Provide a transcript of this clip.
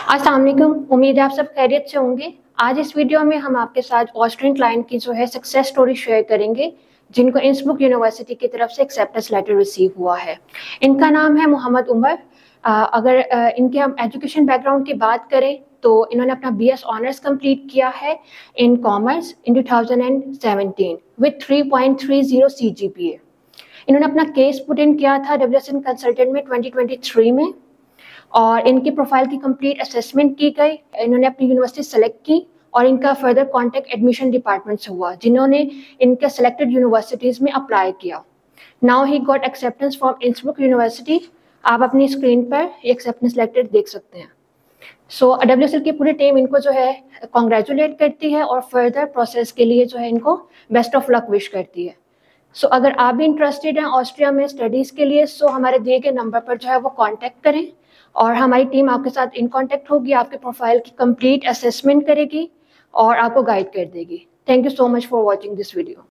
अस्सलाम वालेकुम। उम्मीद है आप सब खैरियत से होंगे। आज इस वीडियो में हम आपके साथ ऑस्ट्रियन क्लाइंट की जो है सक्सेस स्टोरी शेयर करेंगे, जिनको इंसब्रुक यूनिवर्सिटी की तरफ से एक्सेप्टेंस लेटर रिसीव हुआ है। इनका नाम है मोहम्मद उमर। अगर इनके हम एजुकेशन बैकग्राउंड की बात करें तो इन्होंने अपना BS ऑनर्स कंप्लीट किया है in commerce in 2017 with 3.30 CGPA। इन्होंने अपना केस पुट इन किया था WSN कंसल्टेंट में 2023 में, और इनकी प्रोफाइल की कंप्लीट असेसमेंट की गई। इन्होंने अपनी यूनिवर्सिटी सेलेक्ट की और इनका फर्दर कांटेक्ट एडमिशन डिपार्टमेंट से हुआ, जिन्होंने इनके सेलेक्टेड यूनिवर्सिटीज में अप्लाई किया। Now he got acceptance from Innsbruck university. आप अपनी स्क्रीन पर एक्सेप्टेंस लेटर देख सकते हैं। सो WSL की पूरी टीम इनको जो है कॉन्ग्रेचुलेट करती है और फर्दर प्रोसेस के लिए जो है इनको बेस्ट ऑफ लक विश करती है। सो अगर आप भी इंटरेस्टेड हैं ऑस्ट्रिया में स्टडीज़ के लिए, सो हमारे दिए गए नंबर पर जो है वो कांटेक्ट करें और हमारी टीम आपके साथ इन कांटेक्ट होगी, आपके प्रोफाइल की कंप्लीट असेसमेंट करेगी और आपको गाइड कर देगी। Thank you so much for watching this video.